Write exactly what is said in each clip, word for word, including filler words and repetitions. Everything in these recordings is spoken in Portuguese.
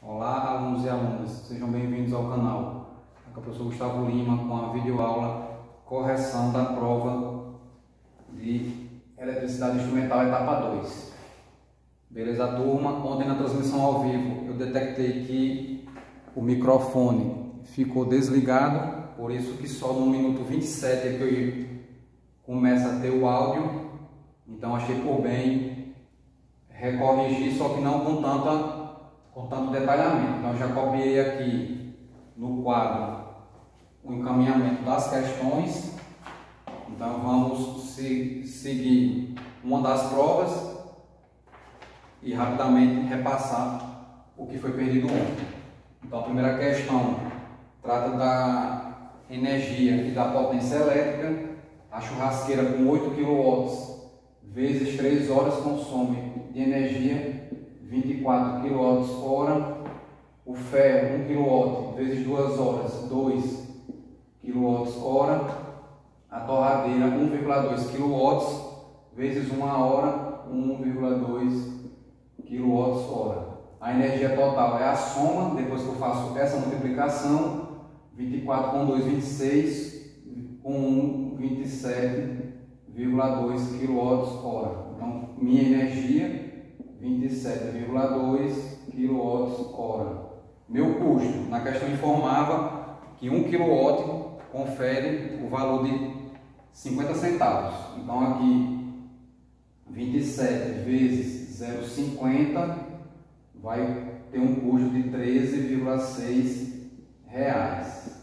Olá, alunos e alunas, sejam bem-vindos ao canal. Aqui é o professor Gustavo Lima com a videoaula Correção da Prova de Eletricidade Instrumental, etapa dois. Beleza, turma? Ontem na transmissão ao vivo eu detectei que o microfone ficou desligado, por isso que só no minuto vinte e sete é que eu começo a ter o áudio. Então achei por bem recorrigir, só que não com tanta com tanto detalhamento. Então já copiei aqui no quadro o encaminhamento das questões. Então vamos se, seguir uma das provas e rapidamente repassar o que foi perdido ontem. Então a primeira questão trata da energia e da potência elétrica. A churrasqueira com oito quilowatts vezes três horas consome de energia vinte e quatro quilowatts-hora. O ferro um quilowatt vezes duas horas, dois quilowatts-hora. A torradeira um vírgula dois quilowatts vezes uma hora, um vírgula dois quilowatts-hora. A energia total é a soma, depois que eu faço essa multiplicação, vinte e quatro com dois, vinte e seis, com um, vinte e sete vírgula dois quilowatts-hora. Então, minha energia vinte e sete vírgula dois quilowatts-hora. Meu custo, na questão informava que um quilowatt confere o valor de cinquenta centavos. Então aqui vinte e sete vezes zero vírgula cinquenta vai ter um custo de treze vírgula seis reais.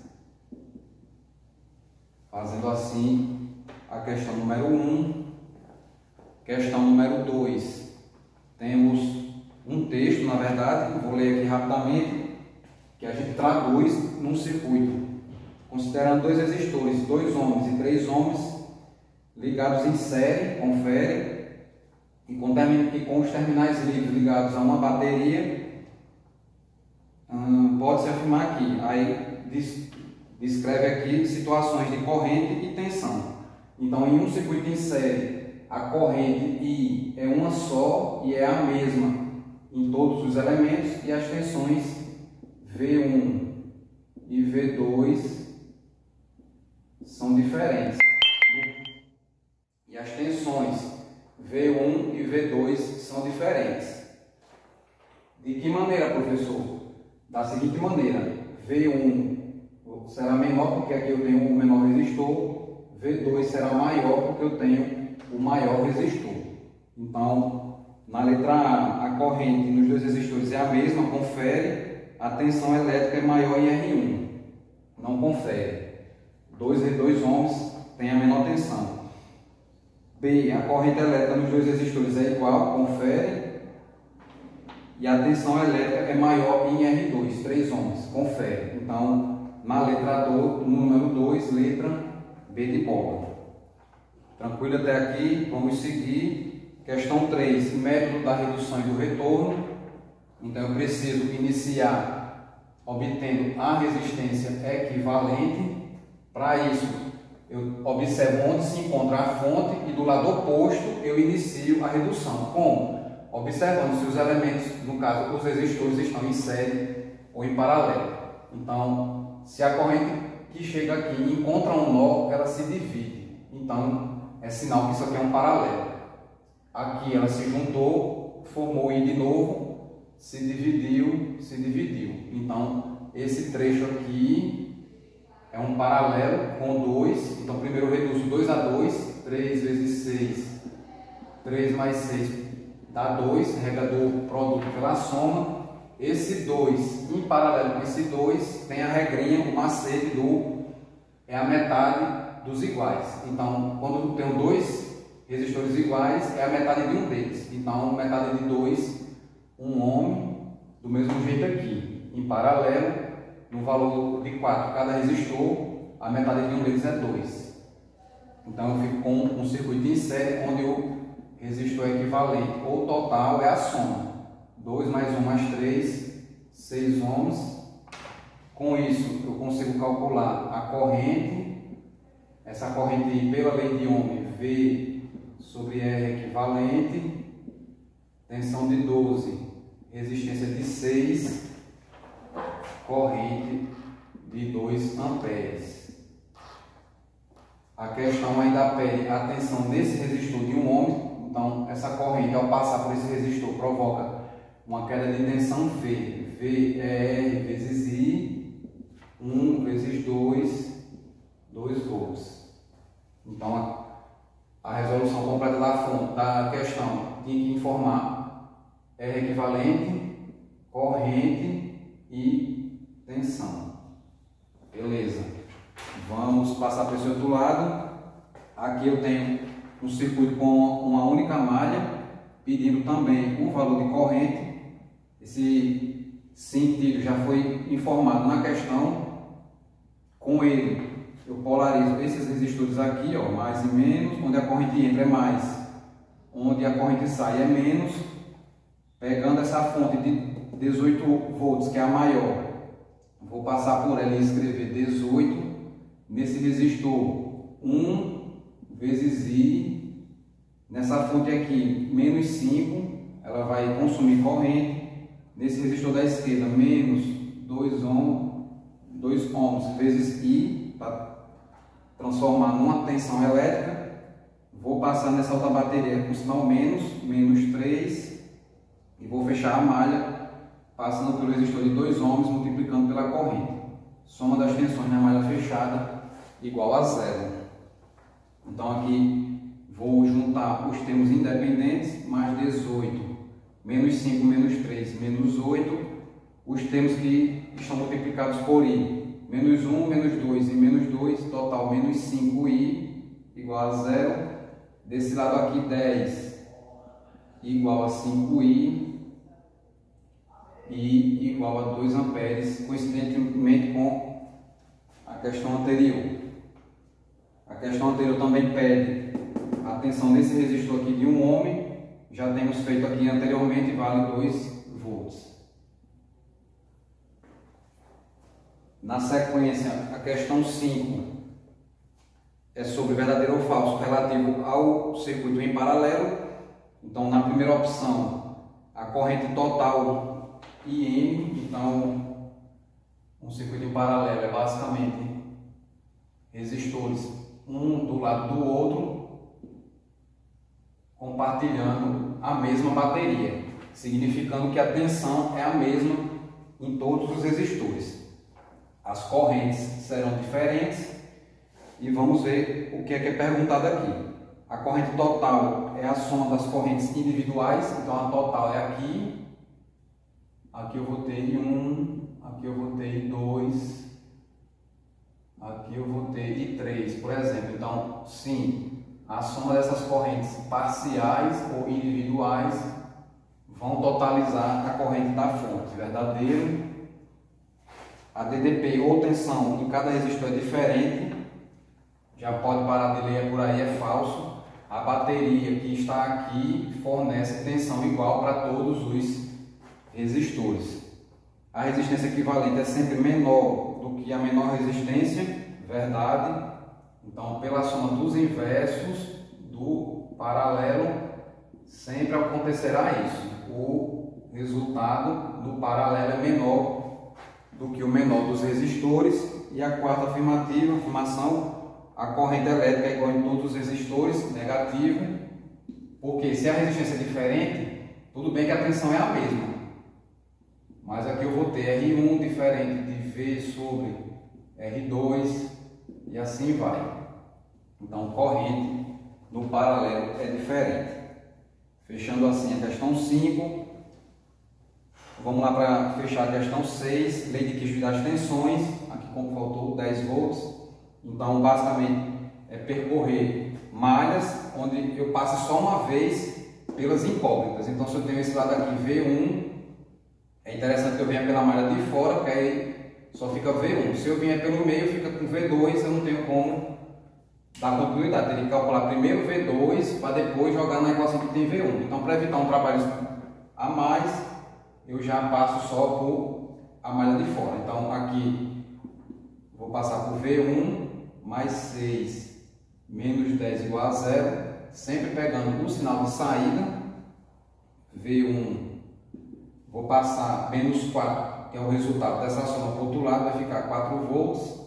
Fazendo assim a questão número um. Questão número dois. Temos um texto, na verdade, vou ler aqui rapidamente, que a gente traduz num circuito, considerando dois resistores, dois ohms e três ohms, ligados em série, confere, e com, e com os terminais livres ligados a uma bateria, hum, pode-se afirmar aqui, aí diz, descreve aqui situações de corrente e tensão. Então, em um circuito em série, a corrente I é uma só e é a mesma em todos os elementos, e as tensões V um e V dois são diferentes. E as tensões V um e V dois são diferentes. De que maneira, professor? Da seguinte maneira: V um será menor porque aqui eu tenho o menor resistor, V dois será maior porque eu tenho o maior resistor. Então, na letra A, a corrente nos dois resistores é a mesma, confere. A tensão elétrica é maior em R um, não confere. dois ohms tem a menor tensão. B, a corrente elétrica nos dois resistores é igual, confere. E a tensão elétrica é maior em R dois, três ohms, confere. Então, na letra do, no número dois, letra B de bola. Tranquilo até aqui? Vamos seguir. Questão três, método da redução e do retorno. Então eu preciso iniciar obtendo a resistência equivalente. Para isso, eu observo onde se encontra a fonte e do lado oposto eu inicio a redução. Como? Observando se os elementos, no caso os resistores, estão em série ou em paralelo. Então, se a corrente que chega aqui encontra um nó, ela se divide. Então, é sinal que isso aqui é um paralelo. Aqui ela se juntou, formou I de novo, se dividiu, se dividiu. Então, esse trecho aqui é um paralelo com dois. Então, primeiro eu reduzo dois a dois, três vezes seis, três mais seis dá dois, regra do produto pela soma. Esse dois, em paralelo com esse dois, tem a regrinha, o macete do é a metade dos iguais. Então, quando eu tenho dois resistores iguais, é a metade de um deles. Então, metade de dois, um ohm, do mesmo jeito aqui. Em paralelo, no valor de quatro cada resistor, a metade de um deles é dois. Então, eu fico com um circuito em série, onde o resistor é equivalente, ou total é a soma. dois mais um mais três, seis ohms. Com isso, eu consigo calcular a corrente. Essa corrente, pela lei de Ohm, V sobre R equivalente, tensão de doze, resistência de seis, corrente de dois amperes. A questão ainda pede a tensão desse resistor de um ohm. Então, essa corrente, ao passar por esse resistor, provoca uma queda de tensão V. V é R vezes I, um vezes dois, dois volts. Então, a, a resolução completa da fonte, da questão, tinha que informar R equivalente, corrente e tensão. Beleza. Vamos passar para esse outro lado. Aqui eu tenho um circuito com uma única malha, pedindo também o valor de corrente. Esse sentido já foi informado na questão. Com ele, eu polarizo esses resistores aqui, ó, mais e menos. Onde a corrente entra é mais, onde a corrente sai é menos. Pegando essa fonte de dezoito volts, que é a maior, vou passar por ela e escrever dezoito. Nesse resistor, um vezes I. Nessa fonte aqui, menos cinco, ela vai consumir corrente. Nesse resistor da esquerda, menos dois ohms, dois ohms vezes I, para transformar numa tensão elétrica. Vou passar nessa outra bateria com sinal menos, menos três, e vou fechar a malha, passando pelo resistor de dois ohms, multiplicando pela corrente. Soma das tensões na malha fechada igual a zero. Então aqui vou juntar os termos independentes, mais dezoito, menos cinco, menos três, menos oito, os termos que estão multiplicados por I, menos um, menos dois e menos dois, total menos cinco I, igual a zero. Desse lado aqui, dez igual a cinco I, I igual a dois amperes, coincidentemente com a questão anterior. A questão anterior também pede a tensão desse resistor aqui de um ohm. Já temos feito aqui anteriormente, vale dois volts. Na sequência, a questão cinco é sobre verdadeiro ou falso relativo ao circuito em paralelo. Então, na primeira opção, a corrente total I M. Então, um circuito em paralelo é basicamente resistores um do lado do outro, compartilhando a mesma bateria, significando que a tensão é a mesma em todos os resistores. As correntes serão diferentes e vamos ver o que é que é perguntado aqui. A corrente total é a soma das correntes individuais, então a total é aqui. Aqui eu vou ter um, aqui eu vou ter dois, aqui eu vou ter três, por exemplo. Então, sim, a soma dessas correntes parciais ou individuais vão totalizar a corrente da fonte. Verdadeiro. A D D P ou tensão em cada resistor é diferente. Já pode parar de ler por aí, é falso. A bateria que está aqui fornece tensão igual para todos os resistores. A resistência equivalente é sempre menor do que a menor resistência, verdade. Então, pela soma dos inversos do paralelo, sempre acontecerá isso. O resultado do paralelo é menor do que o menor dos resistores. E a quarta afirmativa, afirmação, a corrente elétrica é igual em todos os resistores, negativo. Porque se a resistência é diferente, tudo bem que a tensão é a mesma. Mas aqui eu vou ter R um diferente de V sobre R dois e assim vai. Então, corrente no paralelo é diferente. Fechando assim a questão cinco. Vamos lá para fechar a questão seis. Lei de Kirchhoff das tensões. Aqui como faltou dez volts. Então, basicamente, é percorrer malhas onde eu passo só uma vez pelas incógnitas. Então, se eu tenho esse lado aqui V um, é interessante que eu venha pela malha de fora, porque aí só fica V um. Se eu vier pelo meio, fica com V dois, eu não tenho como dar continuidade. Teria que calcular primeiro V dois para depois jogar na equação que tem V um. Então, para evitar um trabalho a mais, eu já passo só por a malha de fora. Então, aqui vou passar por V um mais seis menos dez igual a zero, sempre pegando o sinal de saída. V um Vou passar menos quatro, que é o resultado dessa soma para o outro lado, vai ficar quatro volts.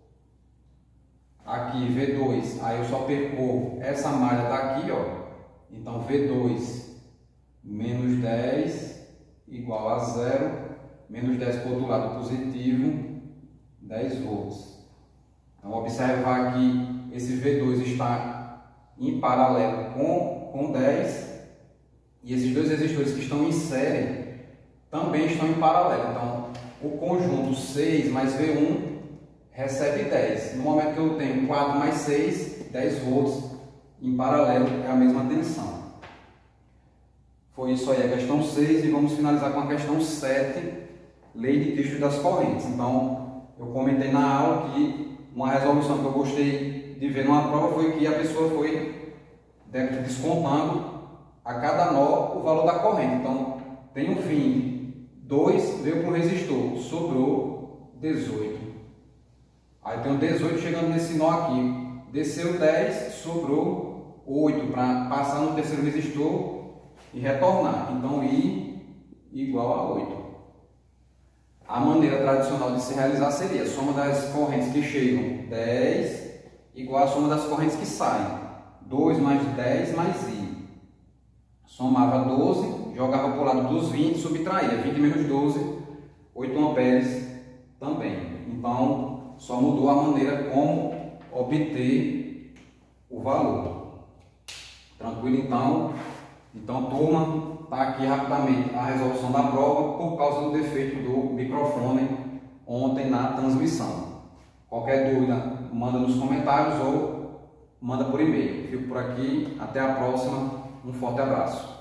Aqui V dois, aí eu só percorro essa malha daqui, ó. Então V dois menos dez igual a zero, menos dez para o outro lado positivo, dez volts. Então observar que esse V dois está em paralelo com, com dez, e esses dois resistores que estão em série também estão em paralelo. Então o conjunto seis mais V um recebe dez. No momento que eu tenho quatro mais seis, dez volts em paralelo, é a mesma tensão. Foi isso aí a questão seis, e vamos finalizar com a questão sete, lei de Kirchhoff das correntes. Então, eu comentei na aula que uma resolução que eu gostei de ver numa prova foi que a pessoa foi descontando a cada nó o valor da corrente. Então, tem um fim, dois veio para o resistor, sobrou dezoito. Aí tem o dezoito chegando nesse nó aqui, desceu dez, sobrou oito para passar no terceiro resistor e retornar. Então I igual a oito. A maneira tradicional de se realizar seria a soma das correntes que chegam, dez, igual a soma das correntes que saem, dois mais dez mais I. Somava doze, jogava para o lado dos vinte, subtraía, vinte menos doze, oito amperes também. Então, só mudou a maneira como obter o valor. Tranquilo, então? Então, turma, está aqui rapidamente a resolução da prova por causa do defeito do microfone ontem na transmissão. Qualquer dúvida, manda nos comentários ou manda por e-mail. Fico por aqui, até a próxima, um forte abraço.